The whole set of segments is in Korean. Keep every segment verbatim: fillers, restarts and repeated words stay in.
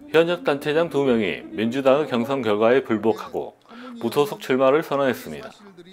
현역 단체장 두 명이 민주당의 경선 결과에 불복하고 무소속 출마를 선언했습니다.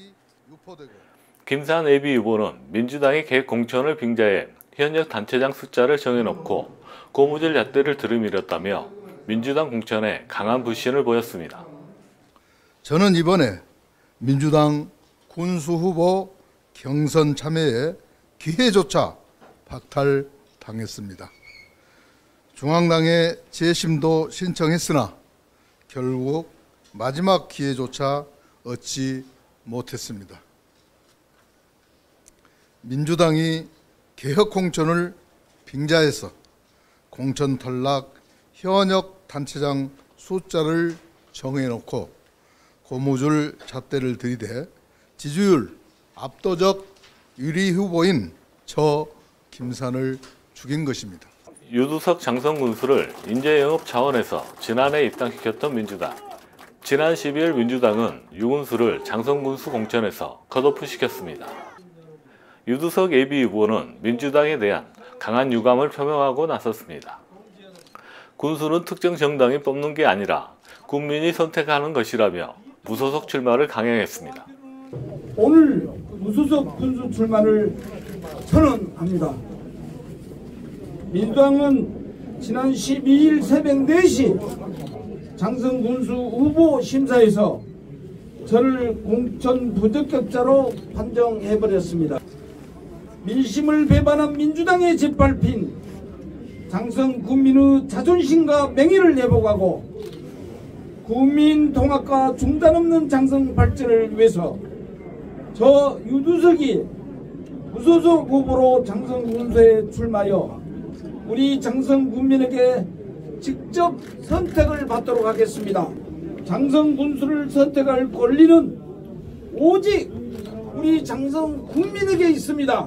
김산 예비 후보는 민주당의 계획 공천을 빙자해 현역 단체장 숫자를 정해놓고 고무줄 잣대를 들이밀었다며 민주당 공천에 강한 불신을 보였습니다. 저는 이번에 민주당 군수 후보 경선 참여에 기회조차 박탈당했습니다. 중앙당에 재심도 신청했으나 결국 마지막 기회조차 얻지 못했습니다. 민주당이 개혁 공천을 빙자해서 공천 탈락 현역 단체장 숫자를 정해놓고 고무줄 잣대를 들이대 지지율 압도적 유리 후보인 저 김산을 죽인 것입니다. 유두석 장성 군수를 인재 영업 차원에서 지난해 입당시켰던 민주당. 지난 십이일 민주당은 유군수를 장성 군수 공천에서 컷오프 시켰습니다. 유두석 예비 후보는 민주당에 대한 강한 유감을 표명하고 나섰습니다. 군수는 특정 정당이 뽑는 게 아니라 국민이 선택하는 것이라며 무소속 출마를 강행했습니다. 오늘 무소속 군수 출마를 선언합니다. 민주당은 지난 십이일 새벽 네 시 장성 군수 후보 심사에서 저를 공천 부적격자로 판정해버렸습니다. 민심을 배반한 민주당에 짓밟힌 장성 군민의 자존심과 명예를 회복하고 국민 통합과 중단 없는 장성 발전을 위해서 저 유두석이 무소속 후보로 장성 군수에 출마하여 우리 장성 군민에게 직접 선택을 받도록 하겠습니다. 장성 군수를 선택할 권리는 오직 우리 장성 국민에게 있습니다.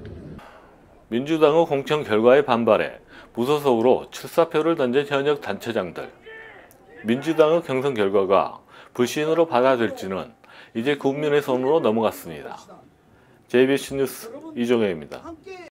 민주당의 공천 결과에 반발해 무소속으로 출사표를 던진 현역 단체장들. 민주당의 경선 결과가 불신으로 받아들일지는 이제 국민의 손으로 넘어갔습니다. 제이비씨 뉴스 이종혜입니다.